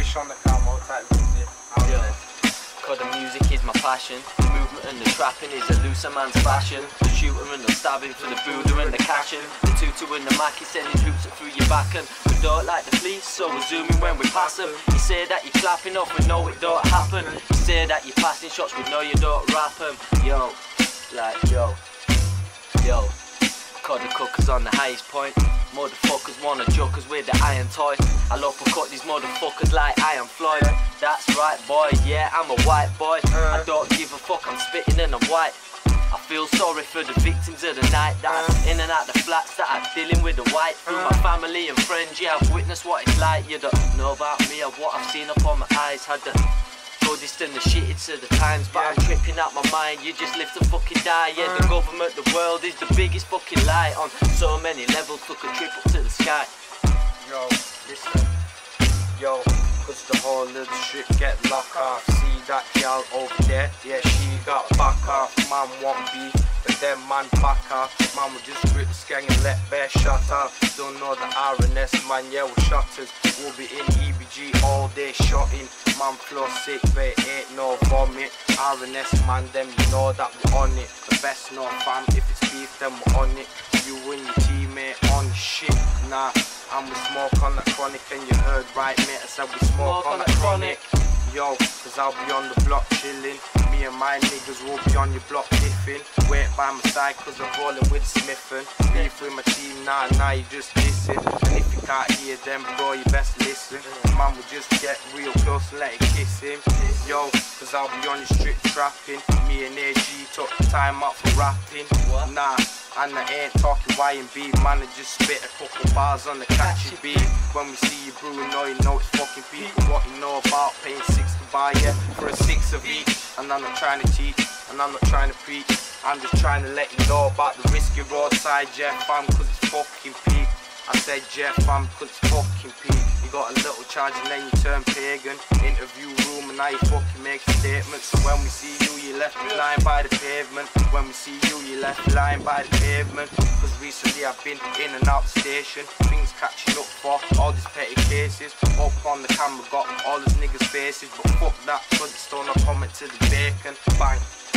fish on the camo type music. Yeah. Cause the music is my passion. The movement and the trapping is a looser man's fashion. The shooter and the stabbing for the Buddha and the caching. The tutu and the Mackie sending troops up through your back. And we don't like the police, so we're zooming when we pass them. You say that you're clapping off, we know it don't happen. You say that you're passing shots, we know you don't rap them. Yo, like yo. Cause the cooker's on the highest point. Motherfuckers wanna joke us with the iron toy. I'll uppercut these motherfuckers like I am Floyd. That's right boy, yeah I'm a white boy. I don't give a fuck, I'm spitting and I'm white. I feel sorry for the victims of the night that's in and out the flats that are dealing with the white. Through my family and friends, yeah I've witnessed what it's like. You don't know about me or what I've seen upon my eyes. Had the goodest and the shittest of the times, but I'm tripping out my mind. You just live to fucking die. Yeah, the government, the world is the biggest fucking lie. On so many levels, took a trip up to the sky. Yo, listen. Yo, cause the whole of the strip get locked off. See that gal over there? Yeah, she got back off. Man won't be, but then man back off. Man will just grip the skeng and let bear shut off. Don't know the RNS man, yeah we're shotters. We'll be in EBG all day shotting. Man flow sick, but it ain't no vomit. RNS man, them you know that we're on it. The best no fam, if it's beef then we're on it. You and your teammate on shit, nah. And we smoke on that chronic, and you heard right mate, I said we smoke on that chronic. Yo, cause I'll be on the block chilling. Me and my niggas will be on your block diffing. Wait by my side cause I'm rolling with Smithin'. Beef with my team, nah, you just listen. And if you can't hear them, bro, you best listen. Man will just get real close and let it kiss him. Yo, cause I'll be on your strip trapping. Me and AG took the time out for rapping. Nah, and I ain't talking Y&B, man, I just spit a couple bars on the catchy beat. When we see you brewing, you know it's fucking people. What you know about paying 60 by yeah, for a 6 of each. And I'm not trying to teach, and I'm not trying to preach. I'm just trying to let you know about the risky roadside, Jeff fam, cause it's fucking peak. I said Jeff fam, cause it's fucking peak. You got a little charge and then you turn pagan. Interview room and now you fucking make statements. So when we see you, you left lying by the pavement. When we see you, you left lying by the pavement. Cause recently I've been in and out the station. Things catching up for all these petty cases. Up on the camera got all these niggas faces. But fuck that, cause it's still no comment to the bacon. Bang.